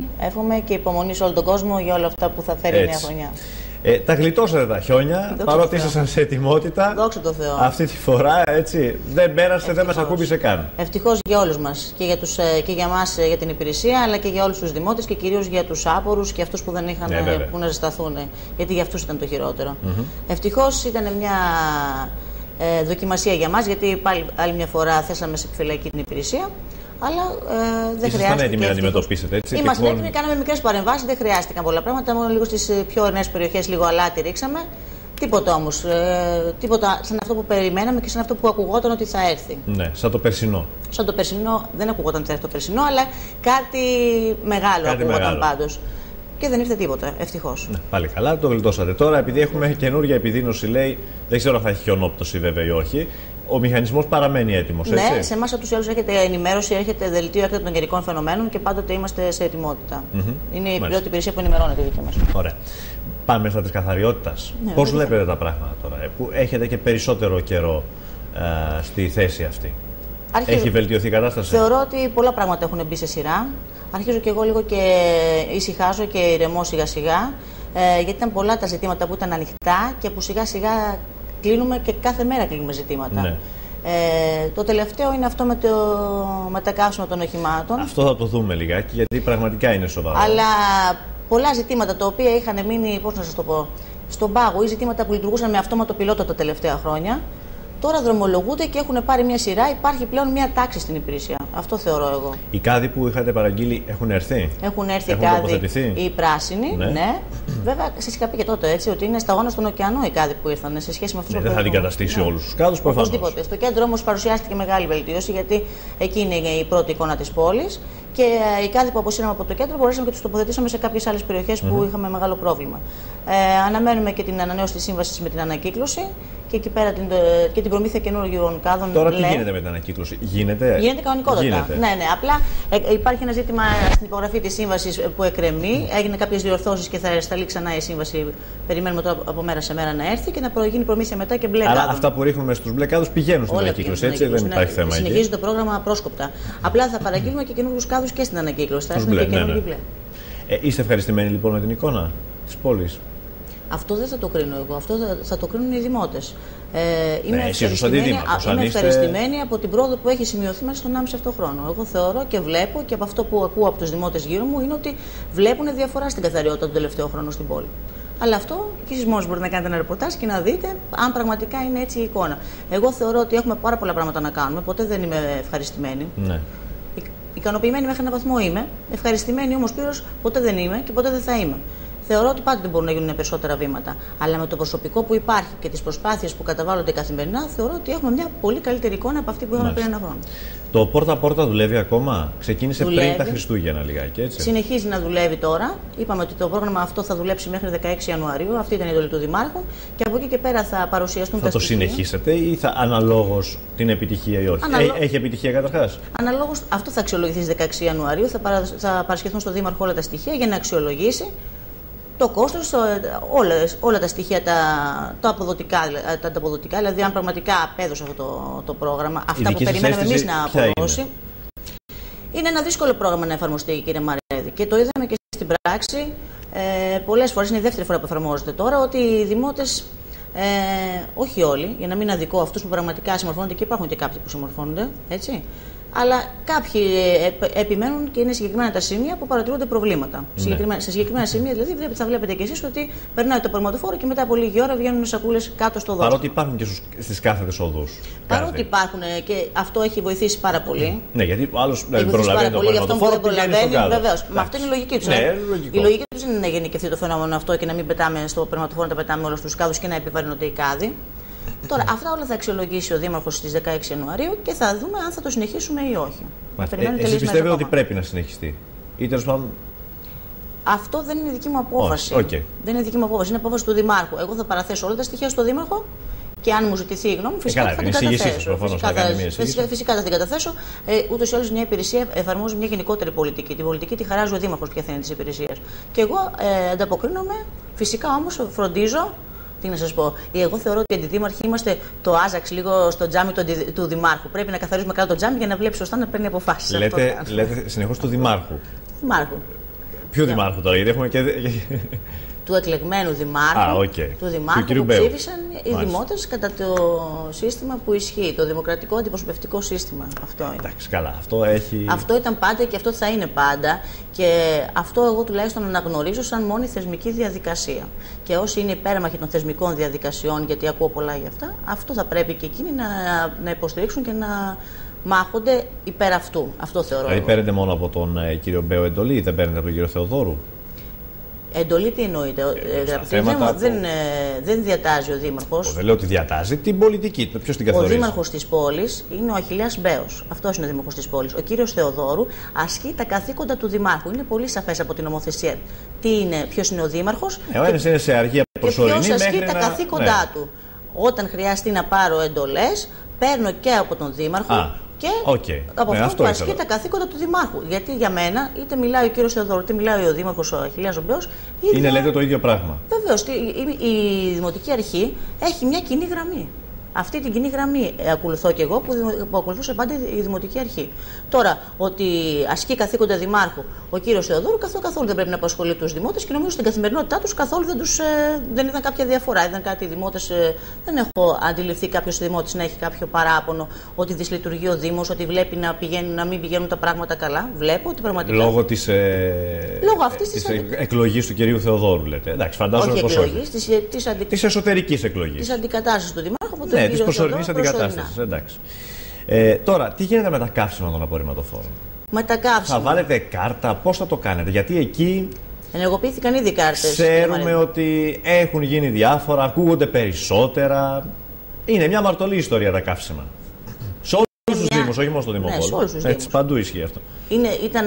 εύχομαι, και υπομονή σε όλο τον κόσμο για όλα αυτά που θα φέρει η νέα χρονιά. Τα γλιτώσατε τα χιόνια, παρότι ήσασταν σε ετοιμότητα. Δόξα τω Θεώ. Αυτή τη φορά, έτσι, δεν πέρασε, δεν μας ακούμπησε καν. Ευτυχώς για όλους μας. Και για εμάς, για την υπηρεσία, αλλά και για όλους τους δημότες και κυρίως για τους άπορους και αυτούς που δεν είχαν που να ζεσταθούν. Γιατί για αυτούς ήταν το χειρότερο. Ευτυχώς ήταν μια δοκιμασία για μας, γιατί πάλι άλλη μια φορά θέσαμε σε επιφυλακή την υπηρεσία. Αλλά δεν χρειάζεται. Ήσασταν έτοιμοι να αντιμετωπίσετε, έτσι. Είμαστε έτοιμοι, κάναμε μικρές παρεμβάσεις, δεν χρειάστηκαν πολλά πράγματα. Μόνο λίγο στις πιο ορεινές περιοχές, λίγο αλάτι ρίξαμε. Τίποτα όμως. Τίποτα σαν αυτό που περιμέναμε και σαν αυτό που ακουγόταν ότι θα έρθει. Ναι, σαν το περσινό. Σαν το περσινό, δεν ακουγόταν ότι θα έρθει το περσινό, αλλά κάτι μεγάλο ακουγόταν πάντως. Και δεν ήρθε τίποτα, ευτυχώς. Ναι, πάλι καλά, το γλιτώσατε. Τώρα, επειδή έχουμε καινούργια επιδείνωση, λέει, δεν ξέρω αν θα έχει χιονόπτωση βέβαια ή όχι. Ο μηχανισμός παραμένει έτοιμος, έτσι. Ναι, σε εμάς από τους άλλους έρχεται ενημέρωση, έρχεται δελτίο έκτακτων καιρικών φαινομένων και πάντοτε είμαστε σε ετοιμότητα. Είναι η πρώτη υπηρεσία που ενημερώνεται η δική μας. Ωραία. Πάμε στα της καθαριότητας. Ναι, πώς βλέπετε τα πράγματα τώρα, που έχετε και περισσότερο καιρό στη θέση αυτή? Έχει βελτιωθεί η κατάσταση? Θεωρώ ότι πολλά πράγματα έχουν μπει σε σειρά. Αρχίζω και εγώ λίγο και ησυχάζω και ηρεμώ σιγά σιγά, γιατί ήταν πολλά τα ζητήματα που ήταν ανοιχτά και που σιγά σιγά κλείνουμε και κάθε μέρα κλείνουμε ζητήματα. Ναι. Το τελευταίο είναι αυτό με τα καύσιμα των οχημάτων. Αυτό θα το δούμε λιγάκι, γιατί πραγματικά είναι σοβαρό. Αλλά πολλά ζητήματα τα οποία είχαν μείνει, πώς να σας το πω, στον πάγο, ή ζητήματα που λειτουργούσαν με αυτόματο πιλότο τα τελευταία χρόνια, τώρα δρομολογούνται και έχουν πάρει μια σειρά. Υπάρχει πλέον μια τάξη στην υπηρεσία. Αυτό θεωρώ εγώ. Οι κάδοι που είχατε παραγγείλει έχουν έρθει? Έχουν έρθει οι κάδοι, οι πράσινοι. Ναι. Βέβαια, σας είχα πει και τότε έτσι, ότι είναι σταγόνα στον ωκεανό οι κάδοι που ήρθαν σε σχέση με αυτούς που δεν θα αντικαταστήσει όλους τους κάδους, προφανώς. Οπωσδήποτε. Στο κέντρο όμως παρουσιάστηκε μεγάλη βελτίωση, γιατί εκεί είναι η πρώτη εικόνα της πόλης. Και οι κάδοι που αποσύραμε από το κέντρο μπορέσαμε και τους τοποθετήσαμε σε κάποιες άλλες περιοχές που είχαμε μεγάλο πρόβλημα. Αναμένουμε και την ανανέωση της σύμβασης με την ανακύκλωση και εκεί πέρα και την προμήθεια καινούργιων κάδων. Τώρα τι γίνεται με την ανακύκλωση? Γίνεται κανονικότατα. Ναι. Απλά υπάρχει ένα ζήτημα στην υπογραφή της σύμβασης που εκκρεμεί. Έγιναν κάποιες διορθώσεις και θα σταλεί ξανά η σύμβαση. Περιμένουμε τώρα από μέρα σε μέρα να έρθει και να γίνει προμήθεια μετά και μπλε κάδων. Άρα αυτά που ρίχνουμε στους μπλε κάδους πηγαίνουν στην ανακύκλωση, έτσι? Δεν υπάρχει θέμα. Συνεχίζει το πρόγραμμα πρόσκοπτα. Απλά θα παραγγείλουμε και καινούργιους κάδους και στην ανακύκλωση. Θα έρθουν και καινούργιοι μπλε. Είστε ευχαριστημένοι λοιπόν με την εικόνα της Αυτό δεν θα το κρίνω εγώ. Αυτό θα το κρίνουν οι δημότες. Είμαι ευχαριστημένη από την πρόοδο που έχει σημειωθεί μέσα στον 1,5 αυτό χρόνο. Εγώ θεωρώ και βλέπω και από αυτό που ακούω από τους δημότες γύρω μου είναι ότι βλέπουν διαφορά στην καθαριότητα τον τελευταίο χρόνο στην πόλη. Αλλά αυτό και εσείς μόνος μπορείτε να κάνετε ένα ρεπορτάζ και να δείτε αν πραγματικά είναι έτσι η εικόνα. Εγώ θεωρώ ότι έχουμε πάρα πολλά πράγματα να κάνουμε. Ποτέ δεν είμαι ευχαριστημένη. Ναι. Ικανοποιημένη μέχρι έναν βαθμό είμαι. Ευχαριστημένη όμως πλήρως ποτέ δεν είμαι και ποτέ δεν θα είμαι. Θεωρώ ότι πάντοτε μπορούν να γίνουν περισσότερα βήματα. Αλλά με το προσωπικό που υπάρχει και τις προσπάθειες που καταβάλλονται καθημερινά, θεωρώ ότι έχουμε μια πολύ καλύτερη εικόνα από αυτή που είχαμε πριν ένα χρόνο. Το πόρτα-πόρτα δουλεύει ακόμα? Ξεκίνησε πριν τα Χριστούγεννα λιγάκι, έτσι? Συνεχίζει να δουλεύει τώρα. Είπαμε ότι το πρόγραμμα αυτό θα δουλέψει μέχρι 16 Ιανουαρίου. Αυτή ήταν η εντολή του Δημάρχου. Και από εκεί και πέρα θα παρουσιαστούν τα στοιχεία. Θα το συνεχίσετε ή αναλόγως την επιτυχία ή όχι? Έχει επιτυχία καταρχάς? Αναλόγως, αυτό θα αξιολογηθεί στις 16 Ιανουαρίου. Θα παρασχεθούν στο Δήμαρχο όλα τα στοιχεία για να αξιολογήσει το κόστος, όλα τα στοιχεία, τα αποδοτικά, δηλαδή αν πραγματικά απέδωσε αυτό το πρόγραμμα, αυτά που περιμέναμε εμείς να αποδώσει. Είναι ένα δύσκολο πρόγραμμα να εφαρμοστεί, κύριε Μαρέδη, και το είδαμε και στην πράξη. Πολλές φορές, είναι η δεύτερη φορά που εφαρμόζεται τώρα, ότι οι δημότες, όχι όλοι, για να μην αδικώ αυτούς που πραγματικά συμμορφώνονται, και υπάρχουν και κάποιοι που συμμορφώνονται, έτσι. Αλλά κάποιοι επιμένουν και είναι συγκεκριμένα τα σημεία που παρατηρούνται προβλήματα. Ναι. Σε συγκεκριμένα σημεία, δηλαδή, θα βλέπετε κι εσείς ότι περνάει το περματοφόρο και μετά από λίγη ώρα βγαίνουν σακούλες κάτω στο δρόμο. Παρότι υπάρχουν και στις κάθετες οδούς. Παρότι υπάρχουν και αυτό έχει βοηθήσει πάρα πολύ. Ναι, γιατί ο άλλος προλαβαίνει το περματοφόρο. Δεν προλαβαίνει, βεβαίως. Μα αυτό είναι η λογική του. Ναι, η λογική του είναι να γενικευθεί το φαινόμενο αυτό και να μην πετάμε στο περματοφόρο, να τα πετάμε όλους τους κάδους και να επιβαρύνονται οι κάδοι. Τώρα, αυτά όλα θα αξιολογήσει ο Δήμαρχος στις 16 Ιανουαρίου και θα δούμε αν θα το συνεχίσουμε ή όχι. Εσείς πιστεύετε ότι πρέπει να συνεχιστεί? Ή τέλος πάντων. Αυτό δεν είναι δική μου απόφαση. Δεν είναι δική μου απόφαση, είναι απόφαση του Δημάρχου. Εγώ θα παραθέσω όλα τα στοιχεία στο Δήμαρχο και αν μου ζητηθεί η γνώμη, φυσικά θα την καταθέσω. Φυσικά θα την καταθέσω. Ούτως ή άλλως μια υπηρεσία εφαρμόζει μια γενικότερη πολιτική. Την πολιτική τη χαράζει ο Δήμαρχος ποια θα είναι της υπηρεσίας. Και εγώ ανταποκρίνομαι, φυσικά όμως φροντίζω. Τι να σας πω, εγώ θεωρώ ότι οι αντιδήμαρχοι είμαστε το άζαξ λίγο στο τζάμι του Δημάρχου. Πρέπει να καθαρίζουμε καλά το τζάμι για να βλέπει σωστά να παίρνει αποφάσεις. Λέτε συνεχώς του Δημάρχου. Ποιο δημάρχου τώρα, γιατί έχουμε και. Του εκλεγμένου δημάρχου, του δημάρχου που ψήφισαν οι δημότες κατά το σύστημα που ισχύει, το δημοκρατικό αντιπροσωπευτικό σύστημα. Αυτό είναι. Εντάξει, καλά. Αυτό ήταν πάντα και αυτό θα είναι πάντα, και αυτό εγώ τουλάχιστον αναγνωρίζω σαν μόνη θεσμική διαδικασία. Και όσοι είναι υπέρμαχοι των θεσμικών διαδικασιών, γιατί ακούω πολλά για αυτά, αυτό θα πρέπει και εκείνοι να υποστηρίξουν και να μάχονται υπέρ αυτού. Αυτό θεωρώ. Δηλαδή, παίρνετε μόνο από τον κύριο Μπέο εντολή, δεν παίρνετε από τον κύριο Θεοδόρου? Εντολή τι εννοείται? Δεν διατάζει ο Δήμαρχος. Δεν λέω ότι διατάζει την πολιτική. Ποιος την καθορίζει? Ο Δήμαρχος της πόλης είναι ο Αχιλλέας Μπέος. Αυτός είναι ο Δήμαρχος της πόλης. Ο κύριος Θεοδόρου ασκεί τα καθήκοντα του Δημάρχου. Είναι πολύ σαφές από την νομοθεσία ποιος είναι ο Δήμαρχος. Ένας είναι σε αργία προσωρινή. Και ποιος ασκεί τα καθήκοντά του. Όταν χρειαστεί να πάρω εντολές, παίρνω και από τον Δήμαρχο. Και από αυτό που ασκεί τα καθήκοντα του Δημάρχου. Γιατί για μένα, είτε μιλάει ο κύριος Θεοδόρου, είτε μιλάει ο Δήμαρχος ο Αχιλλέας Μπέος. Λέτε το ίδιο πράγμα. Βεβαίως. Η Δημοτική Αρχή έχει μια κοινή γραμμή. Αυτή την κοινή γραμμή ακολουθώ και εγώ, που ακολουθούσε πάντα η Δημοτική Αρχή. Τώρα, ότι ασκεί καθήκοντα Δημάρχου ο κύριος Θεοδόρου, καθόλου δεν πρέπει να απασχολεί τους δημότες, και νομίζω στην καθημερινότητά τους καθόλου δεν ήταν κάποια διαφορά. Ήταν κάτι οι δημότες, δεν έχω αντιληφθεί κάποιος δημότης να έχει κάποιο παράπονο ότι δυσλειτουργεί ο Δήμος, ότι βλέπει να μην πηγαίνουν τα πράγματα καλά. Βλέπω ότι πραγματικά. Λόγω αυτής της εκλογής του κυρίου Θεοδόρου, λέτε. Εντάξει, φαντάζομαι πως όχι. Της εσωτερικής εκλογής. Της αντικατάστασης του Δημάρχου. Ναι, της προσωρινής αντικατάστασης. Εντάξει. Τώρα, τι γίνεται με τα καύσιμα των απορριμματοφόρων? Με τα καύσιμα. Θα βάλετε κάρτα, πώς θα το κάνετε? Γιατί εκεί ενεργοποιήθηκαν ήδη κάρτες. Ξέρουμε ότι έχουν γίνει διάφορα, ακούγονται περισσότερα. Είναι μια αμαρτωλή ιστορία τα καύσιμα. Σε όλους τους Δήμους, όχι μόνο στο Δήμο Βόλου. Έτσι, παντού ισχύει αυτό. Ήταν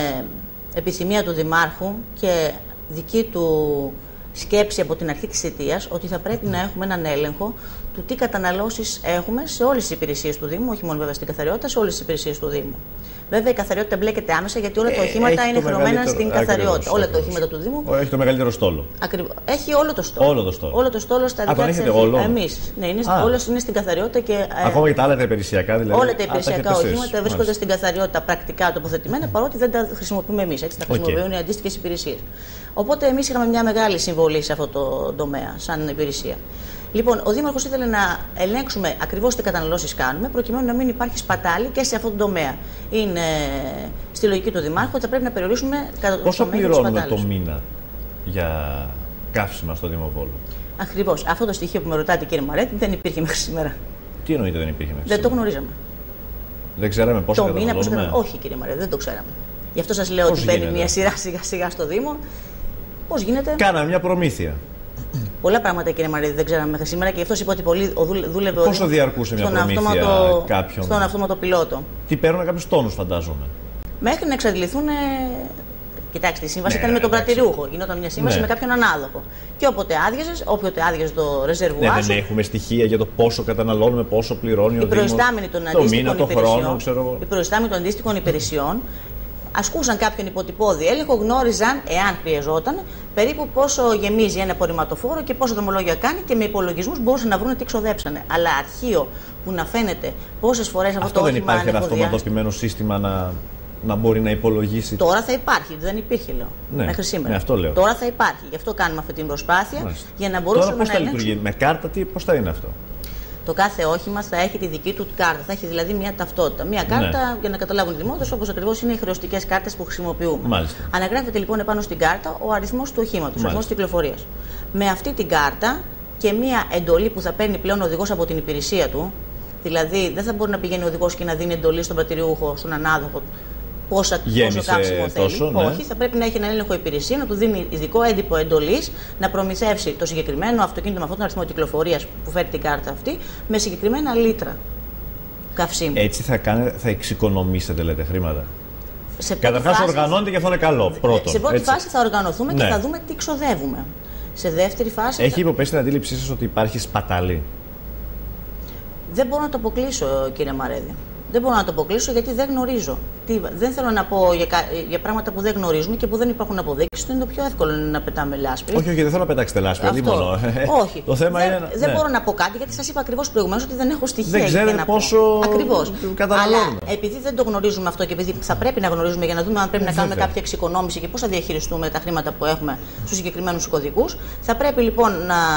επιθυμία του Δημάρχου και δική του σκέψη από την αρχή της θητείας ότι θα πρέπει να έχουμε έναν έλεγχο του τι καταναλώσεις έχουμε σε όλες τις υπηρεσίες του Δήμου, όχι μόνο βέβαια στην καθαριότητα, σε όλες τις υπηρεσίες του Δήμου. Βέβαια η καθαριότητα μπλέκεται άμεσα, γιατί όλα τα οχήματα είναι χρεωμένα στην καθαριότητα. Όλα τα οχήματα του Δήμου. Έχει το μεγαλύτερο στόλο. Έχει όλο το στόλο. Όλο το στόλο στα δικά της. Εμείς. Ναι, όλο είναι στην καθαριότητα. Και, ακόμα και τα άλλα τα υπηρεσιακά δηλαδή. Όλα τα υπηρεσιακά οχήματα βρίσκονται στην καθαριότητα πρακτικά τοποθετημένα, παρότι δεν τα χρησιμοποιούμε εμείς. Έτσι τα χρησιμοποιούν οι αντίστοιχες υπηρεσίες. Οπότε εμείς είχαμε μια μεγάλη συμβολή σε αυτό το τομέα, σαν υπηρεσία. Λοιπόν, ο Δήμαρχος ήθελε να ελέγξουμε ακριβώς τι καταναλώσεις κάνουμε, προκειμένου να μην υπάρχει σπατάλη και σε αυτό το τομέα. Είναι στη λογική του Δημάρχου ότι θα πρέπει να περιορίσουμε κατά το πόσο πληρώνουμε το μήνα για καύσιμα στο Δήμο Βόλου? Ακριβώς. Αυτό το στοιχείο που με ρωτάτε, κύριε Μαρέτη, δεν υπήρχε μέχρι σήμερα. Τι εννοείται δεν υπήρχε μέχρι σήμερα? Δεν το γνωρίζαμε. Δεν ξέραμε πόσο καταναλώνουμε? Όχι, κύριε Μαρέτη, δεν το ξέραμε. Γι' αυτό σας λέω ότι μπαίνει μια σειρά σιγά-σιγά στο Δήμο. Πώς γίνεται? Κάναμε μια προμήθεια. Πολλά πράγματα, κύριε Μαρίδη, δεν ξέραμε μέχρι σήμερα, και αυτό είπε ότι δούλευε. Πόσο διαρκούσε μια προμήθεια κάποιον? Στον αυτόματο πιλότο. Τι παίρνουν κάποιους τόνους, φαντάζομαι. Μέχρι να εξαντληθούν. Κοιτάξτε, η σύμβαση ήταν με τον πρατηριούχο. Γινόταν μια σύμβαση με κάποιον ανάδοχο. Και όποτε άδειαζε το ρεζερβουάρ. Δεν έχουμε στοιχεία για το πόσο καταναλώνουμε, πόσο πληρώνει ο Δήμος. Οι προϊστάμενοι των αντίστοιχων υπηρεσιών ασκούσαν κάποιον υποτυπώδη έλεγχο, γνώριζαν, εάν χρειαζόταν, περίπου πόσο γεμίζει ένα απορριμματοφόρο και πόσο δρομολόγια κάνει, και με υπολογισμούς μπορούσαν να βρουν τι ξοδέψανε. Αλλά αρχείο που να φαίνεται πόσες φορές αυτό το όχημα δεν υπάρχει ένα αυτοματοποιημένο σύστημα να μπορεί να υπολογίσει? Τώρα θα υπάρχει, δεν υπήρχε, λέω, μέχρι σήμερα. Ναι, αυτό λέω. Τώρα θα υπάρχει, γι' αυτό κάνουμε αυτή την προσπάθεια. Για να μπορούσαμε. Τώρα πώς θα λειτουργεί, με κάρτα, πώς θα είναι αυτό? Το κάθε όχημα θα έχει τη δική του κάρτα. Θα έχει δηλαδή μια ταυτότητα. Μια κάρτα, για να καταλάβουν οι δημότες, όπως ακριβώς είναι οι χρεωστικές κάρτες που χρησιμοποιούμε. Μάλιστα. Αναγράφεται λοιπόν επάνω στην κάρτα ο αριθμός του οχήματος, ο αριθμός κυκλοφορίας. Με αυτή την κάρτα και μια εντολή που θα παίρνει πλέον ο οδηγός από την υπηρεσία του, δηλαδή δεν θα μπορεί να πηγαίνει ο οδηγός και να δίνει εντολή στον πρατηριούχο, στον ανάδοχο, πόσο καύσιμο θέλει. Όχι, θα πρέπει να έχει έναν έλεγχο υπηρεσία, να του δίνει ειδικό έντυπο εντολής, να προμηθεύσει το συγκεκριμένο αυτοκίνητο με αυτόν τον αριθμό κυκλοφορίας που φέρει την κάρτα αυτή, με συγκεκριμένα λίτρα καυσίμου. Έτσι θα εξοικονομήσετε, λέτε, χρήματα? Καταρχάς, οργανώνεται και αυτό είναι καλό. Πρώτον, σε πρώτη φάση θα οργανωθούμε και θα δούμε τι ξοδεύουμε. Σε δεύτερη φάση. Έχει υποπέσει την αντίληψή σας ότι υπάρχει σπατάλη? Δεν μπορώ να το αποκλείσω, κύριε Μαρέδη. Δεν μπορώ να το αποκλείσω γιατί δεν γνωρίζω. Δεν θέλω να πω για πράγματα που δεν γνωρίζουμε και που δεν υπάρχουν αποδείξεις. Είναι το πιο εύκολο να πετάμε λάσπη. Όχι, δεν θέλω να πετάξετε λάσπη. Όχι. Το θέμα δεν μπορώ να πω κάτι γιατί σας είπα ακριβώς προηγουμένως ότι δεν έχω στοιχεία. Δεν ξέρετε πόσο καταναλώνουμε. Αλλά επειδή δεν το γνωρίζουμε αυτό και επειδή θα πρέπει να γνωρίζουμε για να δούμε αν πρέπει να κάνουμε κάποια εξοικονόμηση και πώς θα διαχειριστούμε τα χρήματα που έχουμε στους συγκεκριμένους κωδικούς, θα πρέπει λοιπόν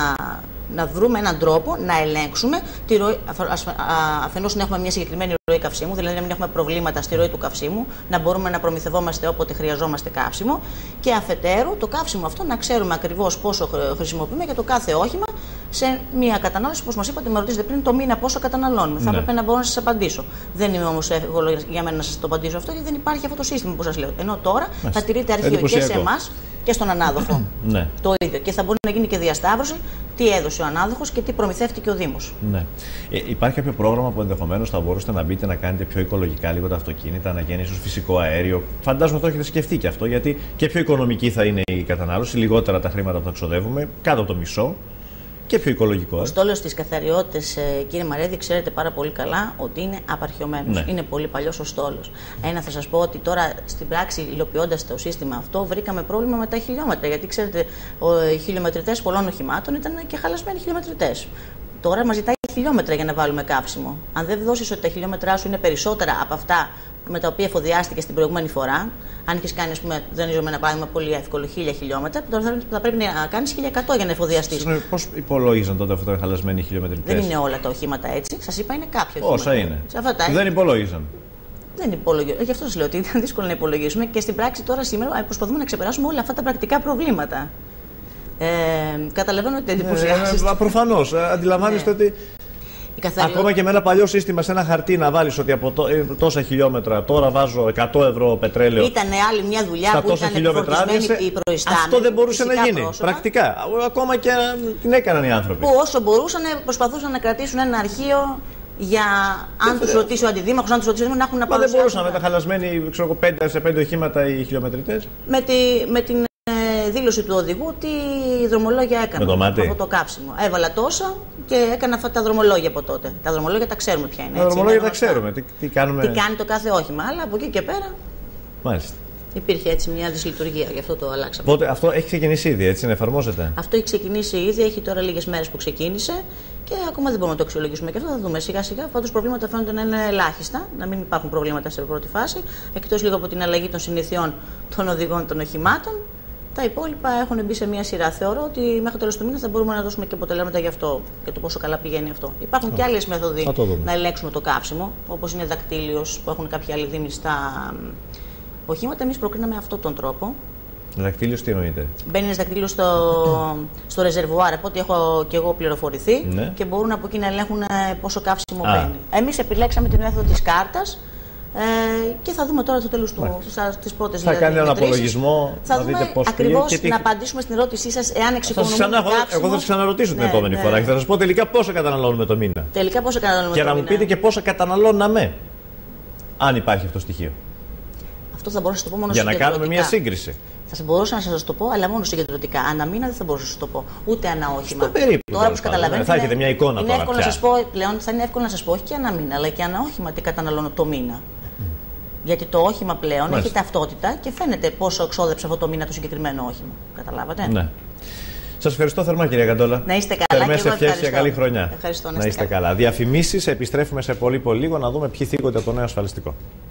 να βρούμε έναν τρόπο να ελέγξουμε τη ροή, αφενός να έχουμε μια συγκεκριμένη ροή καυσίμου, δηλαδή να μην έχουμε προβλήματα στη ροή του καυσίμου, να μπορούμε να προμηθευόμαστε όποτε χρειαζόμαστε καύσιμο και αφετέρου το καύσιμο αυτό να ξέρουμε ακριβώς πόσο χρησιμοποιούμε για το κάθε όχημα σε μια κατανάλωση, όπως μας είπατε, με ρωτήσετε πριν το μήνα πόσο καταναλώνουμε. Θα έπρεπε να μπορώ να σας απαντήσω. Δεν είμαι όμως εύκολο για μένα να σας το απαντήσω αυτό, γιατί δεν υπάρχει αυτό το σύστημα που σας λέω. Ενώ τώρα θα τηρείται αρχείο και σε εμάς και στον ανάδοχο. Ναι. Το ίδιο. Και θα μπορεί να γίνει και διασταύρωση τι έδωσε ο ανάδοχος και τι προμηθεύτηκε ο Δήμος. Ναι. Υπάρχει κάποιο πρόγραμμα που ενδεχομένως θα μπορούσατε να μπείτε να κάνετε πιο οικολογικά λίγο τα αυτοκίνητα, να γίνει ίσως φυσικό αέριο? Φαντάζομαι το έχετε σκεφτεί και αυτό, γιατί και πιο οικονομική θα είναι η κατανάλωση, λιγότερα τα χρήματα που θα ξοδεύουμε, κάτω από το μισό. Και πιο οικολογικό. Ο στόλος της καθαριότητας, κύριε Μαρέδη, ξέρετε πάρα πολύ καλά ότι είναι απαρχιωμένος. Ναι. Είναι πολύ παλιός ο στόλος. Θα σας πω ότι τώρα στην πράξη, υλοποιώντας το σύστημα αυτό, βρήκαμε πρόβλημα με τα χιλιόμετρα. Γιατί ξέρετε, οι χιλιομετρητές πολλών οχημάτων ήταν και χαλασμένοι χιλιομετρητές. Τώρα μας ζητάει χιλιόμετρα για να βάλουμε κάψιμο. Αν δεν δώσεις ότι τα χιλιόμετρά σου είναι περισσότερα από αυτά με τα οποία εφοδιάστηκε την προηγούμενη φορά, αν έχει κάνει, ας πούμε, δανείζομαι ένα παράδειγμα πολύ εύκολο, 1000 χιλιόμετρα, τώρα θα πρέπει να κάνει 1100 για να εφοδιαστείς. Πώς υπολόγιζαν τότε αυτό οι χαλασμένοι χιλιομετρητές? Δεν είναι όλα τα οχήματα έτσι. Σας είπα, είναι κάποια οχήματα. Όσα είναι. Δεν υπολόγιζαν. Δεν υπολογίζουν. Γι' αυτό σας λέω ότι ήταν δύσκολο να υπολογίσουμε και στην πράξη τώρα σήμερα προσπαθούμε να ξεπεράσουμε όλα αυτά τα πρακτικά προβλήματα. Καταλαβαίνω ότι εντυπωσιάζεστε. Προφανώς. Αντιλαμβάνεστε ότι. Ακόμα και με ένα παλιό σύστημα, σε ένα χαρτί να βάλεις ότι από τόσα χιλιόμετρα τώρα βάζω 100 ευρώ πετρέλαιο. Ήταν άλλη μια δουλειά που ήταν φορτισμένη η προϊστάμενη. Αυτό δεν μπορούσε να γίνει. Πρακτικά. Ακόμα και την έκαναν οι άνθρωποι. Που όσο μπορούσαν προσπαθούσαν να κρατήσουν ένα αρχείο για αν τους ρωτήσει ο αντιδήμαρχος, αν τους ρωτήσει να έχουν να πάρουν. Δεν μπορούσαν να ήταν χαλασμένοι 5 οχήματα οι χιλιομετρητές. Με την δήλωση του οδηγού τι δρομολόγια έκανα αυτό το κάψιμο. Έβαλα τόσα και έκανα αυτά τα δρομολόγια από τότε. Τα δρομολόγια τα ξέρουμε ποια είναι. Τα δρομολόγια τα ξέρουμε. Τι κάνουμε. Τι κάνει το κάθε όχημα. Αλλά από εκεί και πέρα. Μάλιστα. Υπήρχε έτσι μια δυσλειτουργία, γι' αυτό το αλλάξαμε. Οπότε αυτό έχει ξεκινήσει ήδη, έτσι, να εφαρμόζεται? Αυτό έχει ξεκινήσει ήδη, έχει τώρα λίγες μέρες που ξεκίνησε και ακόμα δεν μπορούμε να το αξιολογήσουμε και αυτό θα δούμε σιγά σιγά. Πάντως προβλήματα φαίνονται να είναι ελάχιστα, να μην υπάρχουν προβλήματα σε πρώτη φάση, εκτός λίγο από την αλλαγή των συνηθιών των οδηγών των οχημάτων. Τα υπόλοιπα έχουν μπει σε μια σειρά. Θεωρώ ότι μέχρι το τέλος του μήνα θα μπορούμε να δώσουμε και αποτελέσματα γι' αυτό, για το πόσο καλά πηγαίνει αυτό. Υπάρχουν και άλλες μέθοδοι να ελέγξουμε το κάψιμο, όπως είναι δακτύλιος που έχουν κάποιοι άλλοι δήμοι στα οχήματα. Εμείς προκρίναμε αυτόν τον τρόπο. Δακτύλιος τι εννοείται? Μπαίνει ένα δακτύλιο στο ρεζερβουάρ, από ό,τι έχω και εγώ πληροφορηθεί, ναι. Και μπορούν από εκεί να ελέγχουν πόσο κάψιμο μπαίνει. Εμείς επιλέξαμε τη μέθοδο της κάρτας. Και θα δούμε τώρα στο τέλος της πρώτης θα κάνει έναν απολογισμό. Θα δούμε ακριβώς να απαντήσουμε στην ερώτησή σας εάν εξοικονομούμε το κάψιμο. Εγώ θα σας ξαναρωτήσω την επόμενη φορά και θα σας πω τελικά πόσο καταναλώνουμε το μήνα. Τελικά πόσο καταναλώνουμε και να μου πείτε και πόσα καταναλώναμε. Αν υπάρχει αυτό το στοιχείο. Αυτό θα μπορούσα να το πω μόνο για να κάνουμε μια σύγκριση. Θα μπορούσα να σας το πω, αλλά μόνο συγκεντρωτικά. Ανά μήνα δεν θα μπορούσα να σας το πω. Ούτε ανά όχημα. Τώρα που καταλαβαίνετε. Θα έχετε μια εικόνα είναι εύκολο να σας πω πλέον, θα είναι εύκολο να σας πω όχι και ανά μήνα, αλλά και ανά όχημα τι καταναλώνω το μήνα. Γιατί το όχημα πλέον έχει ταυτότητα και φαίνεται πόσο εξόδεψε αυτό το μήνα το συγκεκριμένο όχημα. Καταλάβατε. Ναι. Σας ευχαριστώ θερμά, κυρία Καντόλα. Να είστε καλά. Θερμές ευχές για καλή χρονιά. Ευχαριστώ, να είστε καλά. Διαφημίσεις, επιστρέφουμε σε πολύ λίγο να δούμε ποιοι θίγονται από το νέο ασφαλιστικό.